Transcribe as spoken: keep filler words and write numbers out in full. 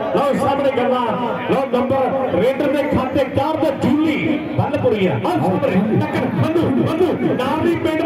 लो सामने करना लो number raider के खाते कार दा जूली बंद पुरी है। हां सामने टक्कर बंदू बंदू नाली पे